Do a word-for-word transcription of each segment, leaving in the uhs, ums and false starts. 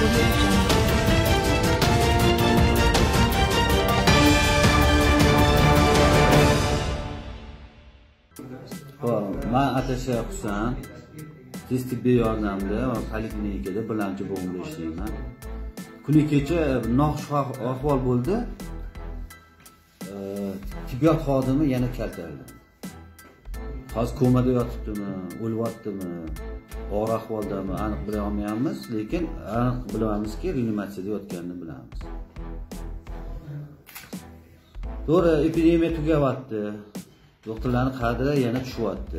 Men Atasha Husan, tez tibbiy yordamda va poliklinikada birinchi bo'limda ishlayman. Kuni kecha noxush ahvol bo'ldi. Tibbiyot xodimi yana kaltarildi. Hozir komada yotibdimi, o'lyaptimi, og'ir ahvoldami aniq bila olmayapmiz, lekin aniq bilamizki, reanimatsiyada yotganini bilamiz. To'g'ri, epidemiya tugayapti. Doktorlarning qadri yana tushyapti.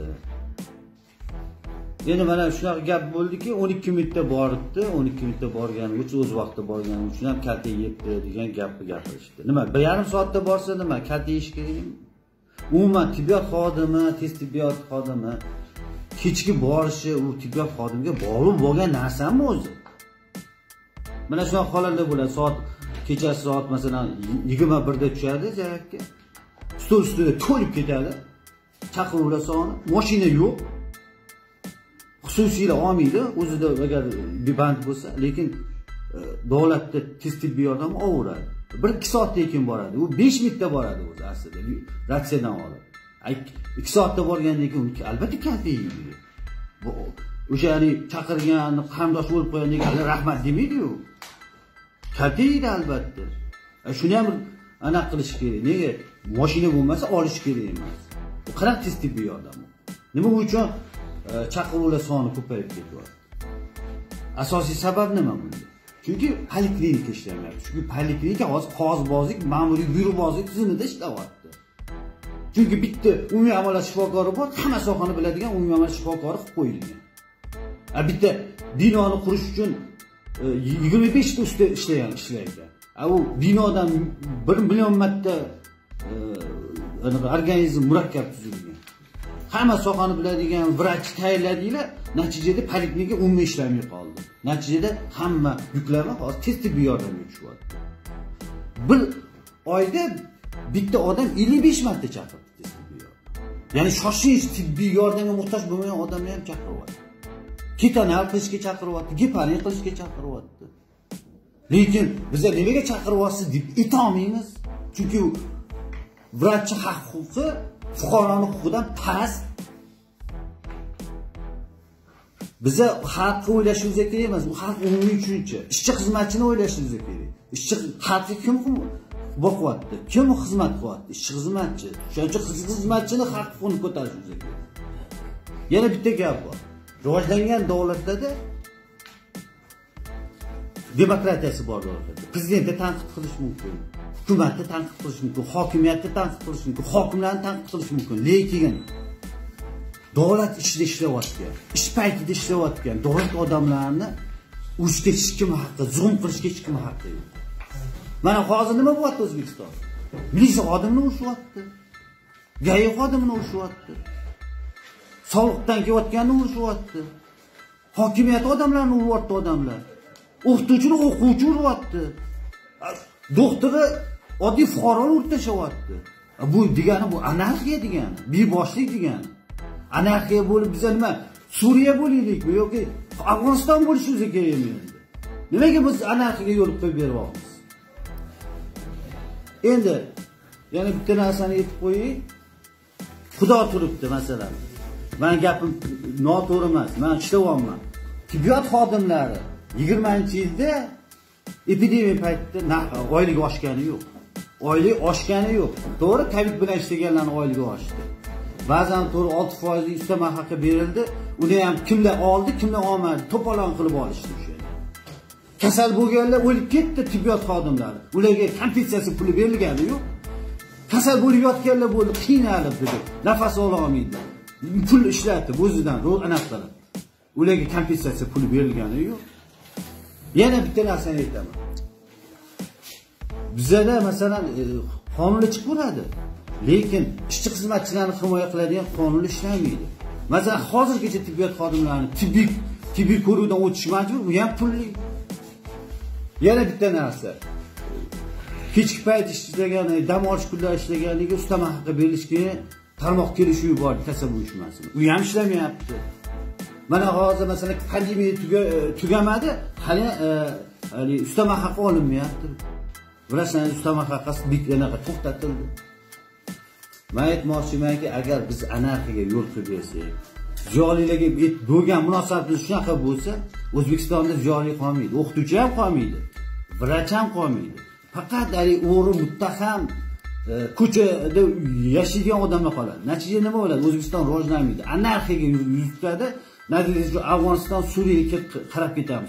Endi mana shunaqa gap bo'ldiki, o'n ikki minutda boribdi, o'n ikki minutda borgani uchun o'z vaqtida borgani uchun ham kalta yebdi degan gapni gapirishdi. Nima, bir yarim soatda borsa nima, kalta yeyish kerakmi? Umuman tibbiyot xodimi, tez tibbiyot xodimi kechki borishi u tibbiyot xodimiga bog'liq bo'lgan narsami o'zi? Mana shunaqa holatlar bo'ladi. Soat kechasi soat masalan yigirma birda tushadi zaryadga. Stol ustida to'lib ketadi. Chaqiruvlar soni, mashina yo'q. Xususiylar olmaydi, o'zida agar band bo'lsa, lekin davlatda tez tibbiy yordam olaveradi. bir ikki soatdan keyin boradi. U besh minutda boradi o'zi aslida. Ratsiyadan olib. ikki soatda borgandan keyin albatta kalta yeydi. Bu o'sha ya'ni chaqirgan, qarindosh bo'lib qo'ygan degan rahmat demaydi-ku. Kalta yeydi albatta. Shuni ham aniq qilish kerak. Nega? Mashina bo'lmasa olish kerak emas. Bu qanaqa tez tibbiy yordam? Nima uchun chaqiruvlar soni ko'payib ketyapti? Asosiy sabab nima bunda? Chunki poliklinika ishlamayapti. Chunki poliklinika hozir qog'ozbozlik, ma'muriy byurobozlik tizimida ishlayapti. Chunki bitta umumiy amaliyot shifokori bor, hamma sohani biladigan umumiy amaliyot shifokori qilib qo'yilgan. A bitta binoni qurish uchun yigirma besh ta usta ishlagan ishlaydi. A u binodan bir million marta organizm murakkab tuzilgan. Hamma sohani biladigan vrach tayyorladinglar, natijada poliklinika umumiy ishlamay qoldi. Natijada hamma yuklarni hozir tez tibbiy yordamga tushyapti. Bir oyda bitta odam ellik besh marta chaqirdi tez tibbiy yordam. Ya'ni shoshilinch tibbiy yordamga muhtoj bo'lmagan odamni ham chaqiryapti. Ketanal qilishga chaqiryapti, geparin qilishga chaqiryapti. Lekin biz nimaga chaqiryapsiz deb aytolmaymiz. Chunki vrachchi haq-huquqi fuqaroning huquqidan past. Biza xalqni o'ylashimiz kerak emas, bu xalq umumiy tushuncha. Ishchi xizmatchini o'ylashimiz kerak. Ishchi xalqqa kim boqyapti? Kim xizmat qilyapti? Ishchi xizmatchi. Shuning uchun xizmatchini haq-huquqini ko'tarishimiz kerak. Yana bitta gap bor. Rivojlangan davlatlarda demokratiyasi bor davlatlarda. Prezidentni tanqid qilish mumkin. Hukumatni tanqid qilish mumkin, hokimiyatni tanqid qilish mumkin, hokimlarni tanqid qilish mumkin. Lekin davlat ishida ishlayotgan, ish paytida ishlayotgan davlat odamlarini urushga hech kim haqqi, zulm qilishga hech kim haqqi yo'q. Mana hozir nima bo'lyapti O'zbekistonda? Militsiya xodimini urishyapti. G'ay xodimini urishyapti. Soliqdan kelayotganini urishyapti. Hokimiyat odamlarini uryapti odamlar. O'qituvchini o'quvchi uryapti. Doktori oddiy fuqaroni urib tashyapti. Bu degani bu anarxiya degani, beboshlik degani. Anarxiya bo'lib biz nima Suriya bo'laylikmi yoki Afg'oniston bo'lishimiz kerakmi endi? Nimaga biz anarxiyaga yo'l qo'yib beryapmiz? Endi yana bitta narsani aytib qo'ying. Xudo turibdi masalan. Men gapim noto'g'ri emas. Men ishlayapman. Tibbiyot xodimlari yigirmanchi yilda epidemiya paytida oyligi oshgani yo'q. Oylik oshgani yo'q. To'g'ri, Covid bilan ishlaganlarning oyligi oshdi. Ba'zan to'g'ri olti foiz ustama haqqi berildi. Uni ham kimlar oldi, kimlar olmadi, to'polon qilib olishdi o'sha. Kasal bo'lganlar o'lib ketdi tibbiyot xodimlari. Ularga kompensatsiya puli berilgani yo'q. Kasal bo'lib yotganlar bo'ldi, qiynalib dedi. Nafas ola olmaydi. Pul ishlatdi o'zidan, aniq qilib. Ularga kompensatsiya puli berilgani yo'q. Yana bitta narsani aytaman. Bizda masalan qonunlar chiqib bo'ladi, lekin ishchi xizmatchilarni himoya qiladigan qonunlar ishlamaydi. Masalan, hozirgacha tibbiyot xodimlarini tibbiy tibbiy ko'ruvdan o'tish majbur, bu ham pulli. Yana bitta narsa. Kechki payt ishlagan, dam olish kunlari ishlaganiga ustama haqqi berilishga tarmoq kelishuvi bor kasab uyushmasini. U ham ishlamayapti. Mana hozir masalan pandemiya tugamadi, hali hali ustama haqqi olinmayapti. Bilasizlar, ustama haqqi biklanaqa to'xtatildi. Men aytmoqchimanki, agar biz anarxiyaga yo'l qo'ysak, ziyolilarga bo'lgan munosabatimiz shunaqa bo'lsa, O'zbekistonda ziyoli qolmaydi, o'qituvchi ham qolmaydi, vrach ham qolmaydi. Faqat hali o'g'ri muttaham ko'chada yashaydigan odamlar qoladi. Natija nima bo'ladi? O'zbekiston rivojlanmaydi. Anarxiyaga yuz tutadi. Natijada Afg'oniston, Suriyaga qarab ketamiz.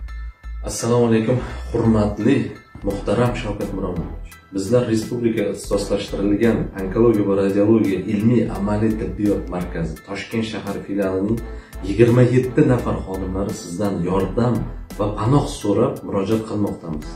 Assalomu alaykum, hurmatli muhtaram Shavkat Miromonovich. Bizlar respublika ixtisoslashtirilgan onkologiya va radiologiya ilmiy amaliy tibbiyot markazi Toshkent shahar filialining yigirma yetti nafar xodimlari sizdan yordam va panoh so'rab murojaat qilmoqdamiz.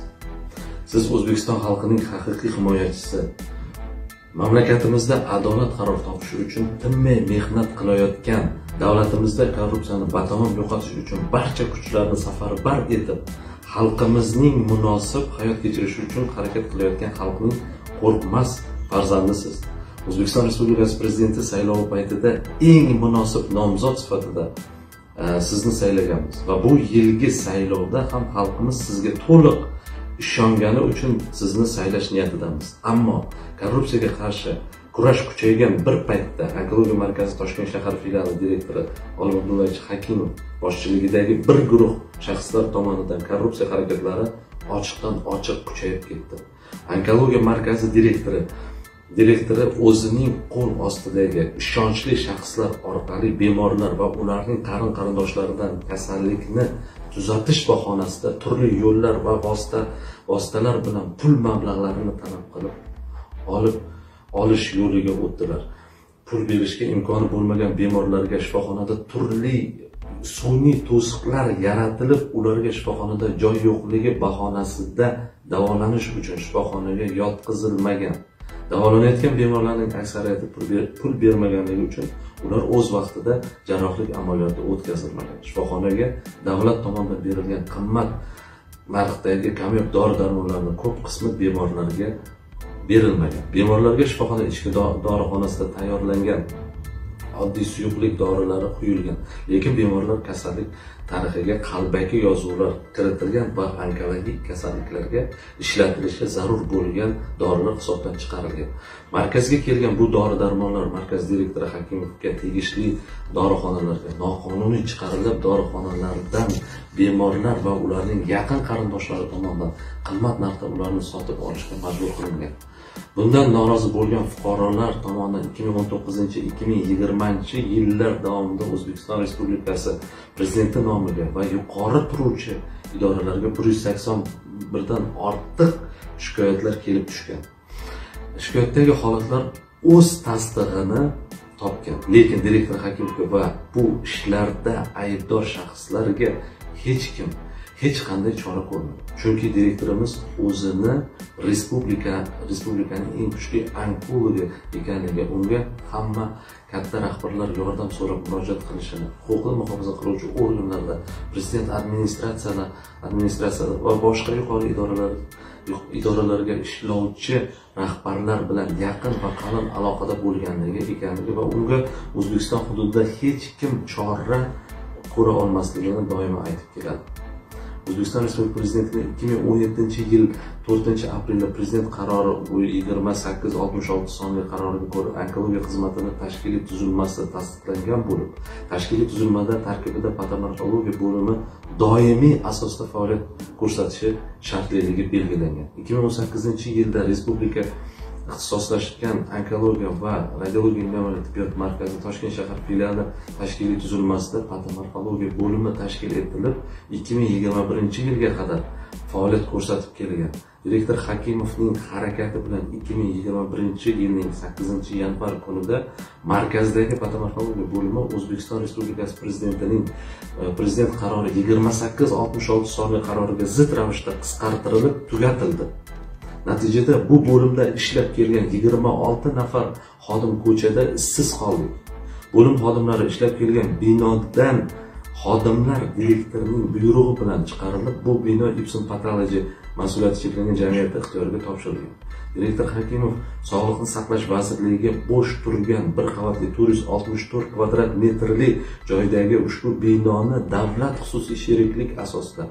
Siz O'zbekiston xalqining haqiqiy himoyachisi. Mamlakatimizda adolat qaror topishi uchun tinmay mehnat qilayotgan, davlatimizda korrupsiyani batamom yo'qotish uchun barcha kuchlarni safarbar etib, xalqimizning munosib hayot kechirishi uchun harakat qilayotgan xalqning qo'rqmas farzandisiz. O'zbekiston Respublikasi Prezidenti saylovi paytida eng munosib nomzod sifatida e, sizni saylaganmiz va bu yilgi saylovda ham xalqimiz sizga to'liq ishongani uchun sizni saylash niyatidamiz. Ammo korrupsiyaga qarshi kurash kuchaygan bir paytda Onkologiya markazi Toshkent shahar filiali direktori Olim Abdullayevich Hakimov boshchiligidagi bir guruh shaxslar tomonidan korrupsiya harakatlari ochiqdan ochiq kuchayib ketdi. Onkologiya markazi direktori direktori o'zining qo'l ostidagi ishonchli shaxslar orqali bemorlar va ularning qarin qarindoshlaridan kasallikni tuzatish bahonasida turli yo'llar va vosita vositalar bilan pul mablag'larini talab qilib olib olish yo'liga o'tdilar. Pul berishga imkoni bo'lmagan bemorlarga shifoxonada turli sun'iy to'siqlar yaratilib, ularga shifoxonada joy yo'qligi bahonasida davolanish uchun shifoxonaga yotqizilmagan. Davolanayotgan bemorlarning aksariyati pul bermaganligi uchun ular o'z vaqtida jarrohlik amaliyoti o'tkazilmagan. Shifoxonaga davlat tomonidan berilgan qimmat narxdagi kamyob dori-darmonlarning ko'p qismi bemorlarga berilmagan. Bemorlarga shifoxona ichki dorixonasida tayyorlangan oddiy suyuqlik dorilari quyilgan, lekin bemorlar kasallik tarixiga qalbaki yozuvlar kiritilgan va onkologik kasalliklarga ishlatilishi zarur bo'lgan dorilar hisobdan chiqarilgan. Markazga kelgan bu dori-darmonlar markaz direktori Hakimovga tegishli dorixonalarga noqonuniy chiqarilib, dorixonalardan bemorlar va ularning yaqin qarindoshlari tomonidan qimmat narxda ularni sotib olishga majbur qilingan. Bundan norozi bo'lgan fuqarolar tomonidan ikki ming o'n to'qqizinchi ikki ming yigirmanchi yillar davomida O'zbekiston Respublikasi Prezidenti nomiga va yuqori turuvchi idoralarga bir yuz sakson birdan ortiq shikoyatlar kelib tushgan. Shikoyatdagi holatlar o'z tasdig'ini topgan, lekin direktor Hakimovga va bu ishlarda aybdor shaxslarga hech kim hech qanday chora ko'rmadi. Chunki direktorimiz o'zini respublika respublikaning eng kuchli onkologi ekanligi, unga hamma katta rahbarlar yordam so'rab murojaat qilishini, huquqni muhofaza qiluvchi organlarda, prezident administratsiyalar, administratsiyada va boshqa yuqori idoralar idoralarga ishlovchi rahbarlar bilan yaqin va qalin aloqada bo'lganligi ekanligi va unga O'zbekiston hududida hech kim chora ko'ra olmasligini doimo aytib keladi. O'zbekiston Respublikasi Prezidentining ikki ming o'n yettinchi yil to'rtinchi aprelda Prezident qarori yigirma sakkiz oltmish olti sonli qaroriga ko'ra onkologiya xizmatini tashkiliy tuzilmasi tasdiqlangan bo'lib, tashkiliy tuzilmada tarkibida patomarkologiya bo'limi doimiy asosda faoliyat ko'rsatishi shartliligi belgilangan. ikki ming o'n sakkizinchi yilda respublika ixtisoslashgan onkologiya va radiologiya ilmiy tibbiyot markazi Toshkent shahar filiali tashkiliy tuzilmasida patomarkologiya bo'limi tashkil etilib, ikki ming yigirma birinchi yilga qadar faoliyat ko'rsatib kelgan. Direktor Hakimovning harakati bilan ikki ming yigirma birinchi yilning sakkizinchi yanvar kunida markazdagi patomarkologiya bo'limi O'zbekiston Respublikasi Prezidentining Prezident qarori yigirma sakkiz oltmish olti sonli qaroriga zid ravishda qisqartirilib tugatildi. Natijada bu bo'limda ishlab kelgan yigirma olti nafar xodim ko'chada ishsiz qoldi. Bo'lim xodimlari ishlab kelgan binodan xodimlar direktorning buyrug'i bilan chiqarilib, bu bino Ipsen Pathology mas'uliyati cheklangan jamiyati ixtiyoriga topshirilgan. Direktor Hakimov Sog'liqni saqlash vazirligiga bo'sh turgan bir qavatli to'rt yuz oltmish to'rt kvadrat metrli joydagi ushbu binoni davlat xususiy sheriklik asosida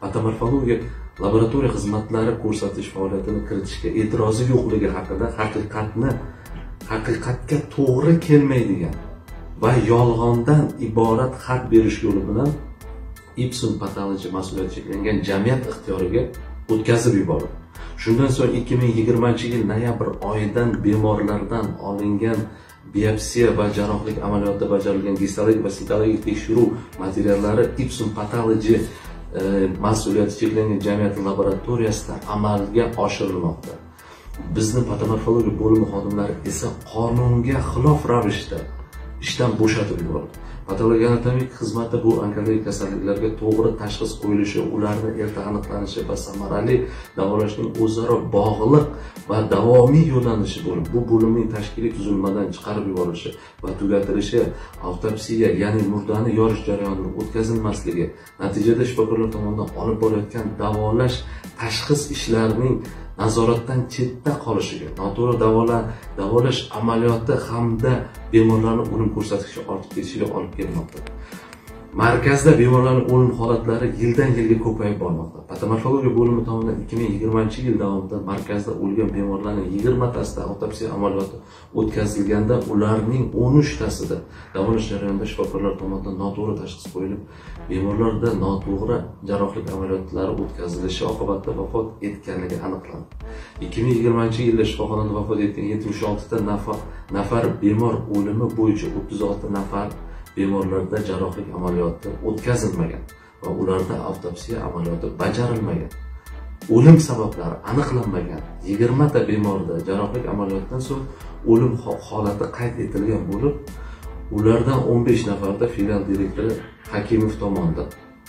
patomorfologiya laboratoriya xizmatlari ko'rsatish faoliyatini kiritishga e'tirozi yo'qligi haqida haqiqatni haqiqatga to'g'ri kelmaydigan va yolg'ondan iborat xat berish yo'li bilan Ipsen Pathology mas'uliyati cheklangan jamiyat ixtiyoriga o'tkazib yubordi. Shundan so'ng ikki ming yigirmanchi yil noyabr oyidan bemorlardan olingan biopsiya va jarrohlik amaliyoti bajarilgan gistologik va sitologik tekshiruv materiallari Ipsen Pathology e, mas'uliyati cheklangan jamiyat laboratoriyasida amalga oshirilmoqda. Bizni patomorfologiya bo'limi xodimlari esa qonunga xilof ravishda ishdan bo'shatib yubordi. Patologiya anatomik xizmati bu onkologik kasalliklarga to'g'ri tashxis qo'yilishi, ularni erta aniqlanishi va samarali davolashning o'zaro bog'liq va davomiy yo'nalishi bo'lib, bu bo'limning tashkiliy tuzilmadan chiqarib yuborilishi va tugatilishi, avtopsiya, ya'ni murdani yorish jarayonining o'tkazilmasligi, natijada shifokorlar tomonidan olib borayotgan davolash tashxis ishlarining nazoratdan chetda qolishiga, noto'g'ri davolash davolash amaliyoti hamda bemorlarning o'lim ko'rsatkichi ortib ketishiga olib kelmoqda. Markazda bemorlarning o'lim holatlari yildan yilga ko'payib bormoqda. Patomorfologiya bo'limi tomonidan ikki ming yigirmanchi yil davomida markazda o'lgan bemorlarning yigirmatasida avtopsiya amaliyoti o'tkazilganda, ularning o'n uchtasida davolash jarayonida shifokorlar tomonidan noto'g'ri tashxis qo'yilib, bemorlarda noto'g'ri jarrohlik amaliyotlari o'tkazilishi oqibatida vafot etganligi aniqlandi. ikki ming yigirmanchi yilda shifoxonada vafot etgan yetmish oltita nafar nafar bemor o'limi bo'yicha o'ttiz olti nafar bemorlarda jarrohlik amaliyoti o'tkazilmagan va ularda avtopsiya amaliyoti bajarilmagan. O'lim sabablari aniqlanmagan yigirma ta bemorda jarrohlik amaliyotidan so'ng o'lim holati qayd etilgan bo'lib, ulardan o'n besh nafarda filial direktori Hakimov tomonidan,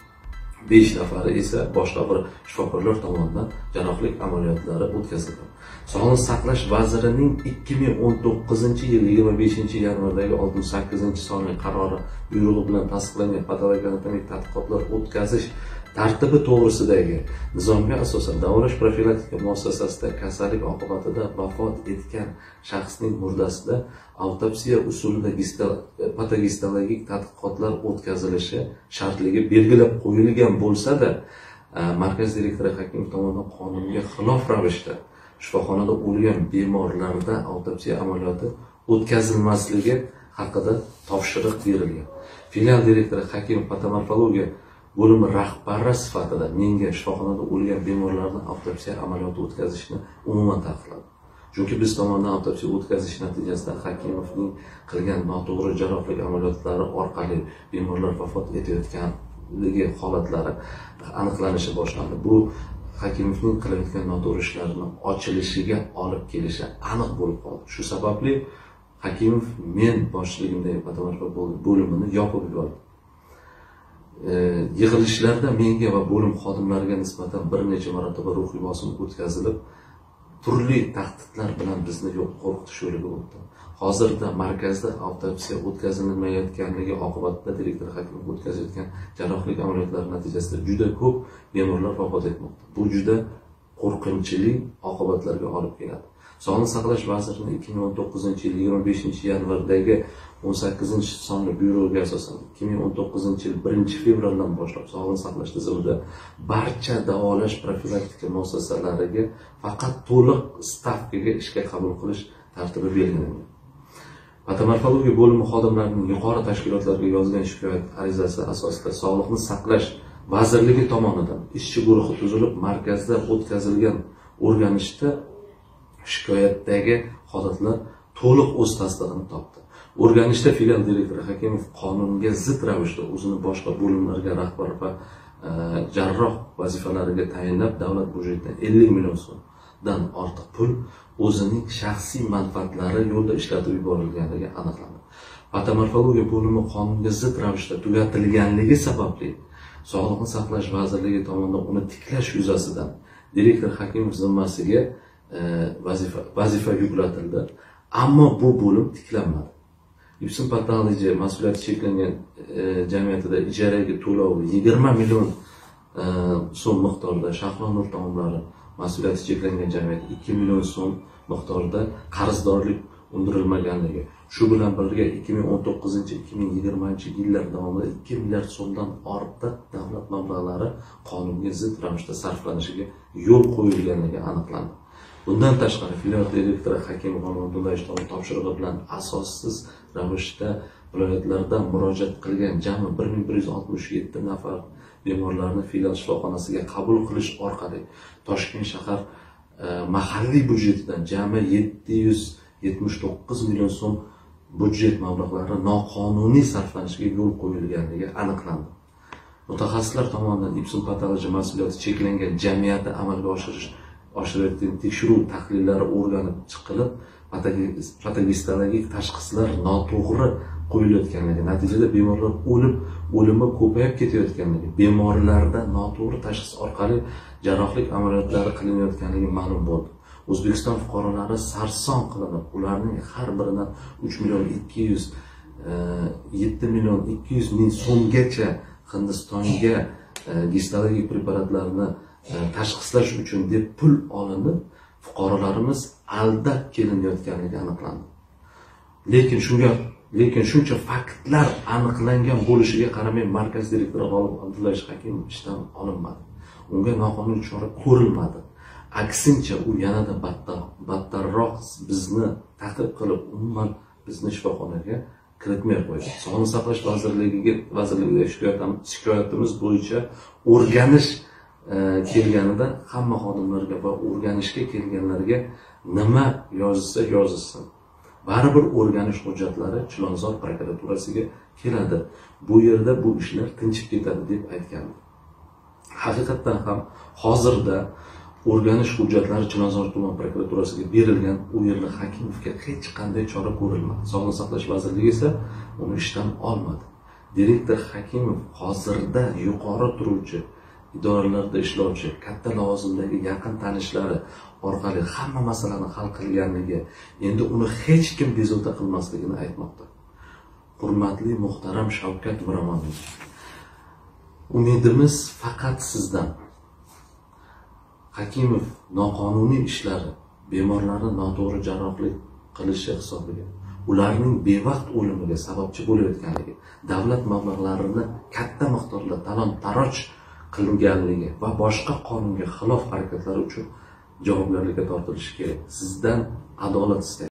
besh nafari esa boshqa bir shifokorlar tomonidan jarrohlik amaliyotlari o'tkazilgan. Sog'liqni saqlash vazirining ikki ming o'n to'qqizinchi yil yigirma beshinchi yanvardagi oltmish sakkizinchi sonli qarori buyrug'i bilan tasdiqlangan patologik anatomik tadqiqotlar o'tkazish tartibi to'g'risidagi nizomga asosan davolash profilaktika muassasasida kasallik oqibatida vafot etgan shaxsning murdasida avtopsiya usulida patogistologik tadqiqotlar o'tkazilishi shartligi belgilab qo'yilgan bo'lsa-da, markaz direktori Hakimov tomonidan qonunga xilof ravishda shifoxonada o'lgan bemorlarda avtopsiya amaliyoti o'tkazilmasligi haqida topshiriq berilgan. Filial direktori Hakimov patomorfologiya bo'limi rahbari sifatida menga shifoxonada o'lgan bemorlarni avtopsiya amaliyoti o'tkazishni umuman taqiqladi. Chunki biz tomonidan avtopsiya o'tkazish natijasida Hakimovning qilgan noto'g'ri jarrohlik amaliyotlari orqali bemorlar vafot etayotganligi holatlari aniqlanishi boshlandi. Bu Hakimovning qilayotgan noto'g'ri ishlarini ochilishiga olib kelishi aniq bo'lib qoldi. Shu sababli Hakimov men boshchiligimdagi patomorfologiya bo'limini yopib yubordi. Yig'ilishlarda menga va bo'lim xodimlariga nisbatan bir necha marotaba ruhiy bosim o'tkazilib, turli tahdidlar bilan bizni yo'q qo'rqitish yo'liga o'tdi. Hozirda markazda avtopsiya o'tkazilmayotganligi oqibatida direktor Hakimov o'tkazayotgan jarrohlik amaliyotlari natijasida juda ko'p bemorlar vafot etmoqda. Bu juda qo'rqinchli oqibatlarga olib keladi. Sog'liqni saqlash vazirining ikki ming o'n to'qqizinchi yil yigirma beshinchi yanvardagi o'n sakkizinchi sonli buyrug'iga asosan ikki ming o'n to'qqizinchi yil birinchi fevraldan boshlab sog'liqni saqlash tizimida barcha davolash profilaktika muassasalariga faqat to'liq stavkaga ishga qabul qilish tartibi belgilangan. Patomorfologiya bo'limi xodimlarining yuqori tashkilotlarga yozgan shikoyat arizasi asosida Sog'liqni saqlash vazirligi tomonidan ishchi guruhi tuzilib, markazda o'tkazilgan o'rganishda shikoyatdagi holatlar to'liq o'z tasdig'ini topdi. O'rganishda filial direktori Hakimov qonunga zid ravishda o'zini boshqa bo'limlarga rahbar va e, jarroh vazifalariga tayinlab, davlat budjetidan ellik million so'mdan ortiq pul o'zining shaxsiy manfaatlari yo'lida ishlatib yuborilganligi aniqlandi. Patomorfologiya bo'limi qonunga zid ravishda tugatilganligi sababli Sog'liqni saqlash vazirligi tomonidan uni tiklash yuzasidan direktor Hakimov zimmasiga e, vazifa vazifa yuklatildi. Ammo bu bo'lim tiklanmadi. Ipsen Pathology mas'uliyati cheklangan e, jamiyatida ijaraga to'lovi yigirma million e, so'm miqdorida, Shahlo Nur taomlari mas'uliyati cheklangan jamiyat ikki million so'm miqdorida qarzdorlik undirilmaganligi, shu bilan birga ikki ming o'n to'qqizinchi ikki ming yigirmanchi yillar davomida ikki milliard so'mdan ortiq davlat mablag'lari qonunga zid ravishda sarflanishiga yo'l qo'yilganligi aniqlandi. Bundan tashqari filial direktori Hakimxon Abdullayev topshirig'i bilan asossiz ravishda viloyatlarda murojaat qilgan jami bir ming bir yuz oltmish yetti nafar bemorlarni filial shifoxonasiga qabul qilish orqali Toshkent shahar e, mahalliy byudjetidan jami yetti yuz yetmish to'qqiz million so'm byudjet mablag'lari noqonuniy sarflanishiga yo'l qo'yilganligi aniqlandi. Mutaxassislar tomonidan Ipsen patologiya mas'uliyati cheklangan jamiyatni amalga oshirish oshirayotgan tekshiruv tahlillari o'rganib chiqilib, patogistologik tashxislar noto'g'ri qo'yilayotganligi, natijada bemorlar o'lib, o'limi ko'payib ketayotganligi, bemorlarda noto'g'ri tashxis orqali jarrohlik amaliyotlari qilinayotganligi ma'lum bo'ldi. O'zbekiston fuqarolari sarson qilinib, ularning har biridan uch million ikki yuz yetti million ikki yuz ming so'mgacha Hindistonga gistologik preparatlarni tashxislash uchun deb pul olinib, fuqarolarimiz aldab kelinayotganligi aniqlandi. Lekin shunga lekin shuncha faktlar aniqlangan bo'lishiga qaramay, markaz direktori G'olib Abdullayev Hakimov ishdan olinmadi. Unga noqonuniy chora ko'rilmadi. Aksincha, u yanada battar, battarroq bizni ta'qib qilib, umuman bizni shifoxonaga kiritmay qo'ydi. Sog'liqni saqlash vazirligiga vazirligiga shikoyatimiz bo'yicha o'rganish kelganida hamma xodimlarga va o'rganishga kelganlarga nima yozilsa yozilsin, baribir o'rganish hujjatlari Chilonzor prokuraturasiga keladi. Bu yerda bu ishlar tinchib ketadi deb aytgandi. Haqiqatan ham hozirda o'rganish hujjatlari Chilonzor tuman prokuraturasiga berilgan, u yerda Hakimovga hech qanday chora ko'rilmadi. Sog'liqni saqlash vazirligi esa uni ishdan olmadi. Direktor Hakimov hozirda yuqori turuvchi idoralarda ishlovchi katta lavozimdagi yaqin tanishlari orqali hamma masalani hal qilganligi, endi uni hech kim bezovta qilmasligini aytmoqda. Hurmatli muhtaram Shavkat Miromonovich, umidimiz faqat sizdan. Hakimov noqonuniy ishlari, bemorlarni noto'g'ri jarrohlik qilishi hisobiga, ularning bevaqt o'limiga sababchi bo'layotganligi, davlat mablag'larini katta miqdorda talon-taroj qilinganligi va boshqa qonunga xilof harakatlar uchun javobgarlikka tortilishi kerak. Sizdan adolat istayman.